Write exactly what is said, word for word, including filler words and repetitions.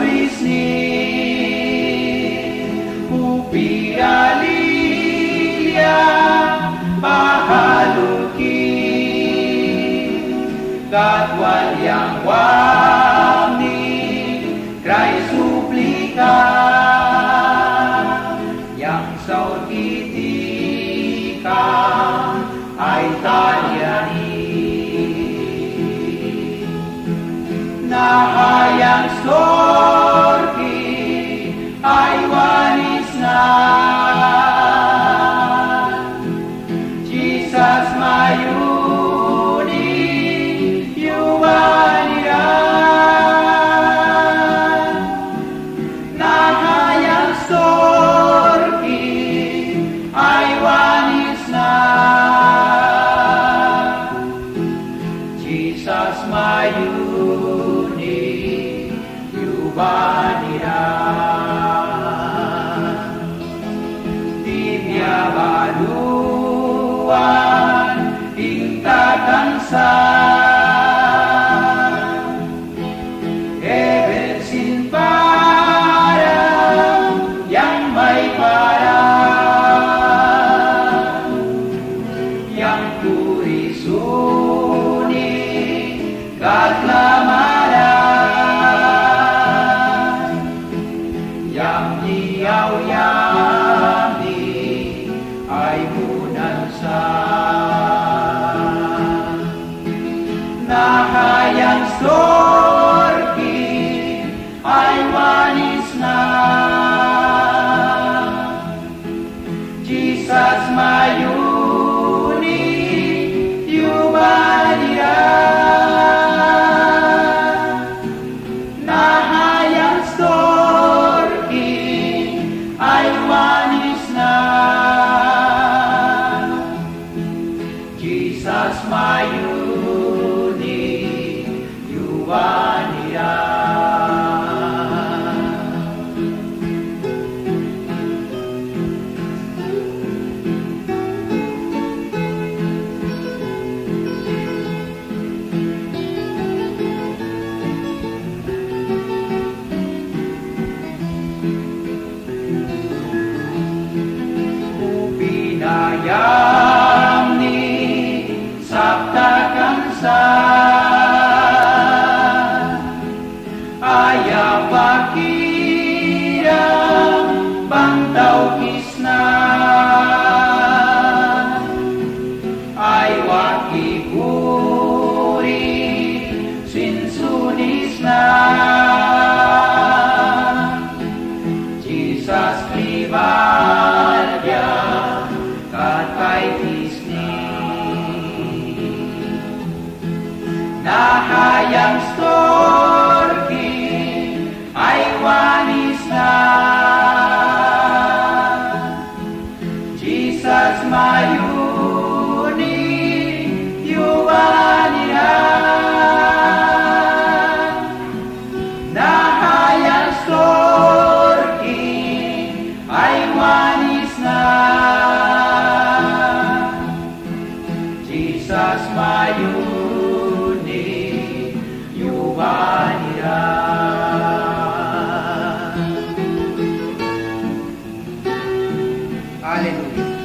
Krisni upiralilia pahaluki katwan yang wani krai suplika yang saud kitika ay tanyani nahayang sorki ay wanis na Jesus mayuni yuwaniran nahayang sorki ay wanis na Jesus mayuni yuwaniran timya baluan ingtatansan ebensin parang yang may parang yang kurisuni katlamaran yang niyaw-yami ay munansa nahayang sorki ay wanis na Jesus mayuni yuwaniran nahayang sorki ay wanis na Jesus mayuni yuwaniran upinayam ni sabda kansa ayapakirang bangtaw kisna ay wakikuri sinsunis na Jesus Krivalya katay Disney nahayang storki ay wanis na Jesus mayuni yuwaniran nahayang storki ay wanis na Jesus mayuni yuwaniran. Hallelujah.